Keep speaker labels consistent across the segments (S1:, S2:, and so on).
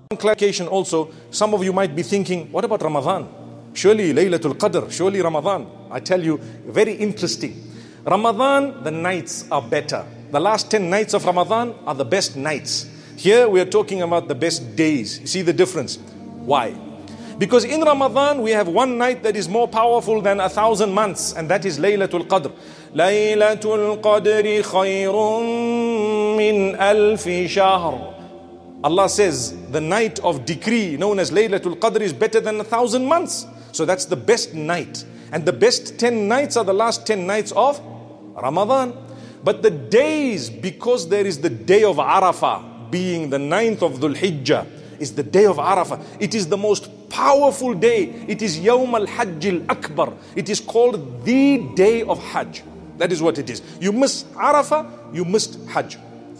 S1: clarification also, some of you might be thinking, what about Ramadan? Surely Laylatul Qadr, surely Ramadan. I tell you, very interesting. Ramadan, the nights are better. The last 10 nights of Ramadan are the best nights. Here we are talking about the best days. You see the difference? Why? Because in Ramadan we have one night that is more powerful than 1,000 months, and that is Laylatul Qadr. Laylatul Qadri khayrun min alfi shahr. Allah says the night of decree known as Laylatul Qadr is better than 1,000 months. So that's the best night. And the best 10 nights are the last 10 nights of Ramadan. But the days, because there is the day of Arafah, being the 9th of Dhul Hijjah, is the day of Arafah. It is the most powerful day. It is Yawm al-Hajj al-Akbar. It is called the day of Hajj. That is what it is. You miss Arafah, you missed Hajj.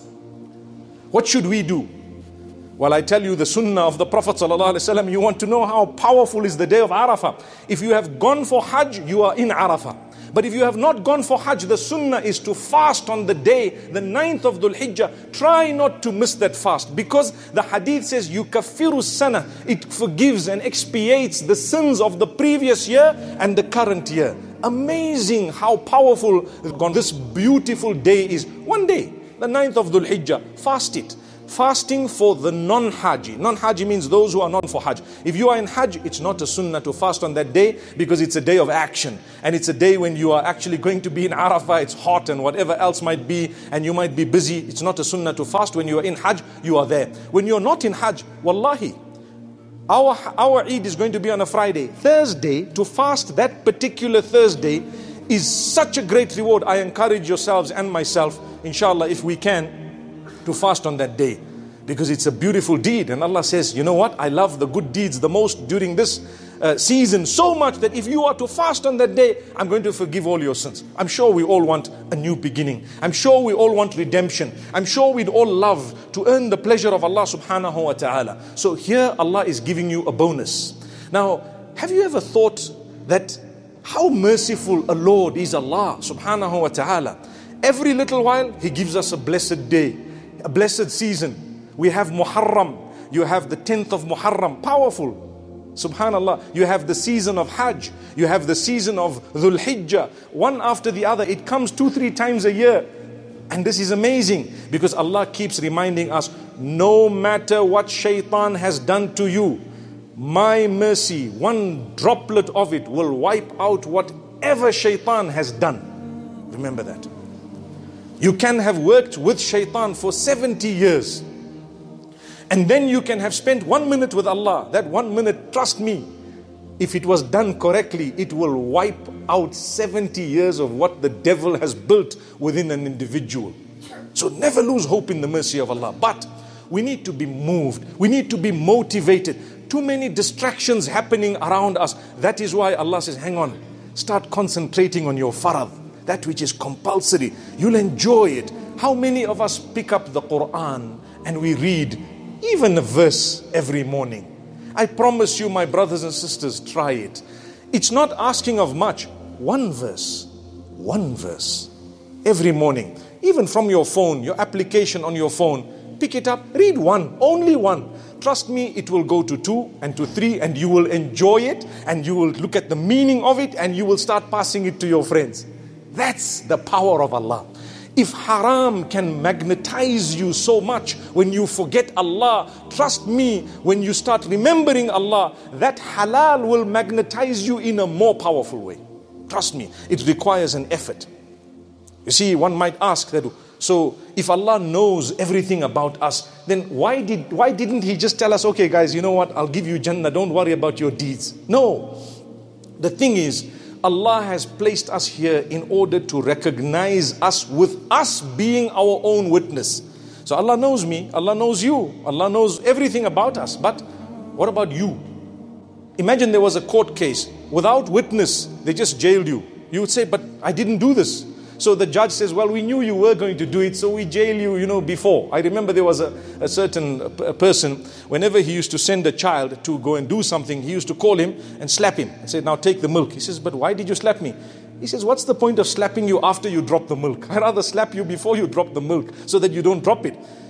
S1: What should we do? Well, I tell you the sunnah of the Prophet ﷺ, you want to know how powerful is the day of Arafah. If you have gone for Hajj, you are in Arafah. But if you have not gone for Hajj, the sunnah is to fast on the day, the 9th of Dhul Hijjah. Try not to miss that fast, because the hadith says, yukaffiru sana, it forgives and expiates the sins of the previous year and the current year. Amazing how powerful this beautiful day is. One day, the 9th of Dhul Hijjah, fast it. Fasting for the non-Haji. Non-Haji means those who are not for Hajj. If you are in Hajj, it's not a sunnah to fast on that day, because it's a day of action. And it's a day when you are actually going to be in Arafah, it's hot and whatever else might be, and you might be busy. It's not a sunnah to fast. When you are in Hajj, you are there. When you're not in Hajj, wallahi, our Eid is going to be on a Friday. Thursday, to fast that particular Thursday is such a great reward. I encourage yourselves and myself, inshallah, if we can, to fast on that day, because it's a beautiful deed. And Allah says, you know what, I love the good deeds the most during this season so much that if you are to fast on that day, I'm going to forgive all your sins. I'm sure we all want a new beginning. I'm sure we all want redemption. I'm sure we'd all love to earn the pleasure of Allah subhanahu wa ta'ala. So here Allah is giving you a bonus. Now, have you ever thought that how merciful a Lord is Allah subhanahu wa ta'ala? Every little while He gives us a blessed day, a blessed season. We have Muharram. You have the 10th of Muharram. Powerful. Subhanallah. You have the season of Hajj. You have the season of Dhul Hijjah. One after the other. It comes 2-3 times a year. And this is amazing, because Allah keeps reminding us, no matter what shaitan has done to you, my mercy, one droplet of it will wipe out whatever shaitan has done. Remember that. You can have worked with shaitan for 70 years. And then you can have spent 1 minute with Allah. That 1 minute, trust me, if it was done correctly, it will wipe out 70 years of what the devil has built within an individual. So never lose hope in the mercy of Allah. But we need to be moved. We need to be motivated. Too many distractions happening around us. That is why Allah says, hang on, start concentrating on your farad. That which is compulsory, you'll enjoy it. How many of us pick up the Quran and we read even a verse every morning? I promise you, my brothers and sisters, try it. It's not asking of much. One verse every morning. Even from your phone, your application on your phone, pick it up, read one, only one. Trust me, it will go to 2 and to 3, and you will enjoy it, and you will look at the meaning of it, and you will start passing it to your friends. That's the power of Allah. If haram can magnetize you so much when you forget Allah, trust me, when you start remembering Allah, that halal will magnetize you in a more powerful way. Trust me, it requires an effort. You see, one might ask that, so if Allah knows everything about us, then why didn't He just tell us, okay guys, you know what, I'll give you Jannah, don't worry about your deeds. No. The thing is, Allah has placed us here in order to recognize us, with us being our own witness. So Allah knows me, Allah knows you, Allah knows everything about us. But what about you? Imagine there was a court case. Without witness, they just jailed you. You would say, but I didn't do this. So the judge says, well, we knew you were going to do it, so we jail you, before. I remember there was a certain person, whenever he used to send a child to go and do something, he used to call him and slap him and say, now take the milk. He says, but why did you slap me? He says, what's the point of slapping you after you drop the milk? I'd rather slap you before you drop the milk so that you don't drop it.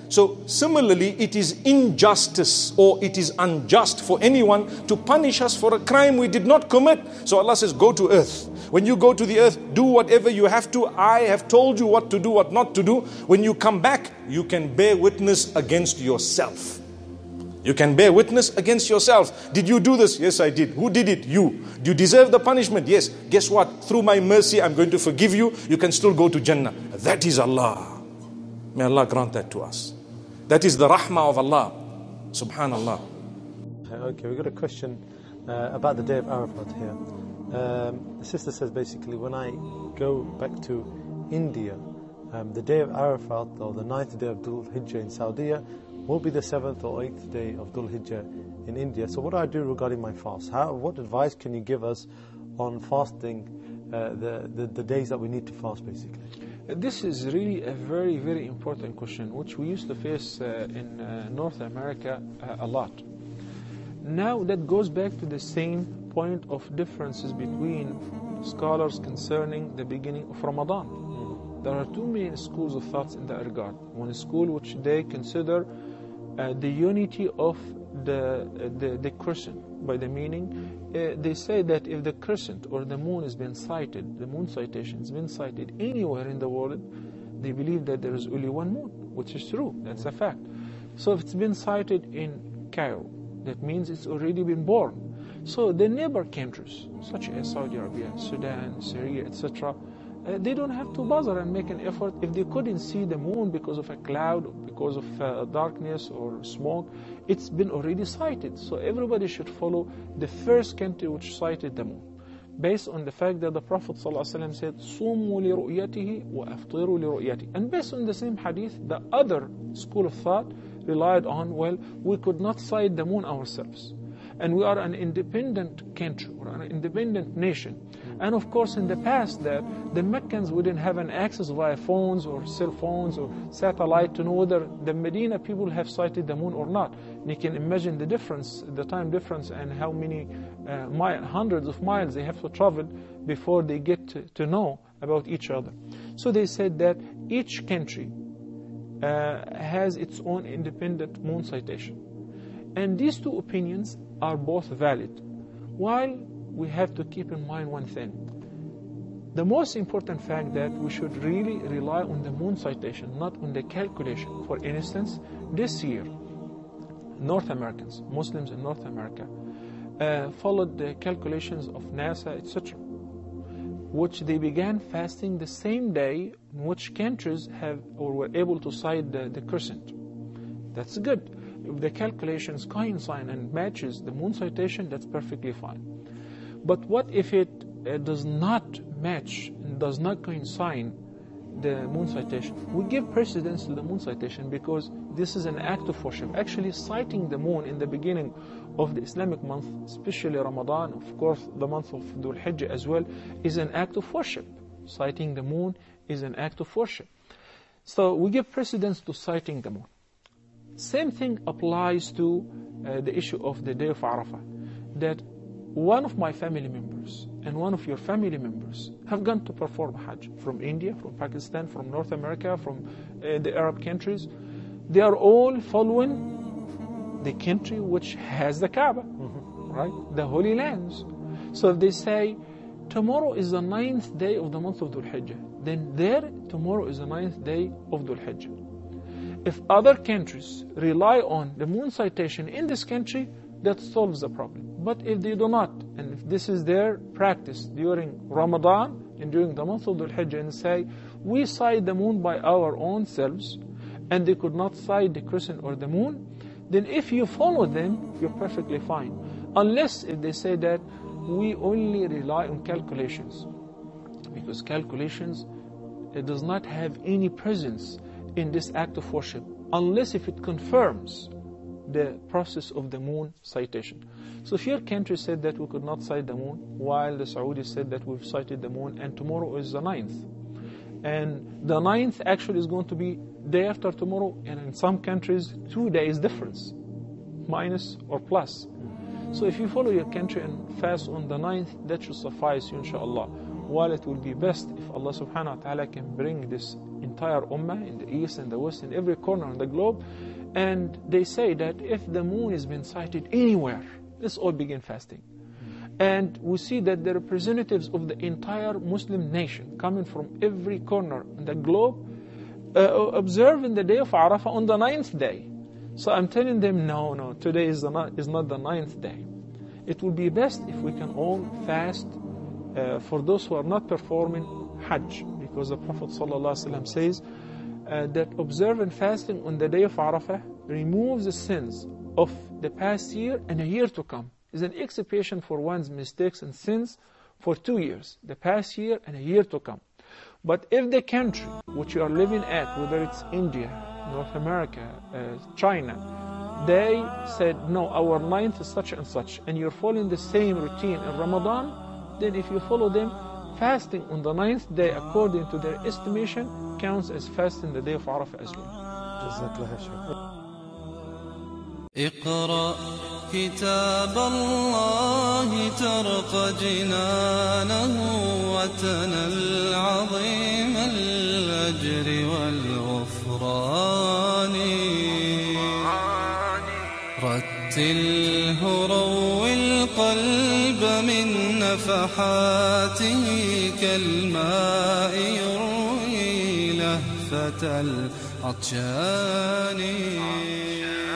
S1: So similarly, it is injustice or it is unjust for anyone to punish us for a crime we did not commit. So Allah says, go to earth. When you go to the earth, do whatever you have to. I have told you what to do, what not to do. When you come back, you can bear witness against yourself. You can bear witness against yourself. Did you do this? Yes, I did. Who did it? You. Do you deserve the punishment? Yes. Guess what? Through my mercy, I'm going to forgive you. You can still go to Jannah. That is Allah. May Allah grant that to us. That is the rahmah of Allah. Subhanallah.
S2: Okay, we've got a question about the day of Arafat here. The sister says basically, when I go back to India, the day of Arafat, or the 9th day of Dhul Hijjah in Saudi, will be the 7th or 8th day of Dhul Hijjah in India. So what do I do regarding my fast? What advice can you give us on fasting the days that we need to fast basically?
S3: This is really a very, very important question, which we used to face in North America a lot. Now that goes back to the same point of differences between scholars concerning the beginning of Ramadan. There are two main schools of thoughts in that regard. One school which they consider the unity of the crescent, by the meaning they say that if the crescent or the moon has been sighted, the moon citation has been sighted anywhere in the world, they believe that there is only one moon, which is true, that's a fact. So if it's been sighted in Cairo, that means it's already been born. So the neighbor countries, such as Saudi Arabia, Sudan, Syria, etc., they don't have to bother and make an effort. If they couldn't see the moon because of a cloud, or because of darkness or smoke, it's been already sighted. So everybody should follow the first country which sighted the moon, based on the fact that the Prophet ﷺ said, "Sumu li ru'yatihi wa aftiru li ru'yatihi." And based on the same hadith, the other school of thought relied on, well, we could not sight the moon ourselves. And we are an independent country, or an independent nation. And of course, in the past, that the Meccans wouldn't have an access via phones or cell phones or satellite to know whether the Medina people have sighted the moon or not. And you can imagine the difference, the time difference, and how many hundreds of miles they have to travel before they get to know about each other. So they said that each country has its own independent moon citation. And these two opinions are both valid. While we have to keep in mind one thing. The most important fact that we should really rely on the moon citation, not on the calculation. For instance, this year, North Americans, Muslims in North America, followed the calculations of NASA, etc., which they began fasting the same day in which countries have or were able to sight the crescent. That's good. If the calculations coincide and matches the moon citation, that's perfectly fine. But what if it does not match and does not coincide the moon citation? We give precedence to the moon citation because this is an act of worship. Actually, sighting the moon in the beginning of the Islamic month, especially Ramadan, of course the month of Dhul Hijjah as well, is an act of worship. Sighting the moon is an act of worship. So we give precedence to sighting the moon. Same thing applies to the issue of the day of Arafah, that one of my family members and one of your family members have gone to perform Hajj from India, from Pakistan, from North America, from the Arab countries. They are all following the country which has the Kaaba, right? The Holy Lands. So if they say, tomorrow is the 9th day of the month of Dhul Hijjah, then there, tomorrow is the 9th day of Dhul Hijjah. If other countries rely on the moon citation in this country, that solves the problem. But if they do not, and if this is their practice during Ramadan and during the month of Dhul Hijjah, and say, we sight the moon by our own selves, and they could not sight the crescent or the moon, then if you follow them, you're perfectly fine. Unless if they say that we only rely on calculations, because calculations, it does not have any presence in this act of worship, unless if it confirms the process of the moon citation. So if your country said that we could not sight the moon, while the Saudis said that we've sighted the moon, and tomorrow is the 9th, and the 9th actually is going to be day after tomorrow, and in some countries 2 days difference, minus or plus. So if you follow your country and fast on the 9th, that should suffice you, inshallah. while it will be best if Allah subhanahu wa ta'ala can bring this entire ummah in the east and the west, in every corner on the globe. And they say that if the moon has been sighted anywhere, let's all begin fasting. And we see that the representatives of the entire Muslim nation coming from every corner on the globe observing the day of Arafah on the 9th day. So I'm telling them, no, today is not the 9th day. It will be best if we can all fast for those who are not performing Hajj, because the Prophet ﷺ says that observing fasting on the day of Arafah removes the sins of the past year and a year to come. It's an expiation for one's mistakes and sins for 2 years, the past year and a year to come. But if the country which you are living at, whether it's India, North America, China, they said, no, our 9th is such and such, and you're following the same routine in Ramadan, then if you follow them, fasting on the 9th day, according to their estimation, counts as fasting the day of Arafah as well.
S4: اقرأ كتاب الله ترق جنانه وتنل عظيم الأجر والغفران رتله روي القلب من نفحاته كالماء يروي لهفة العطشان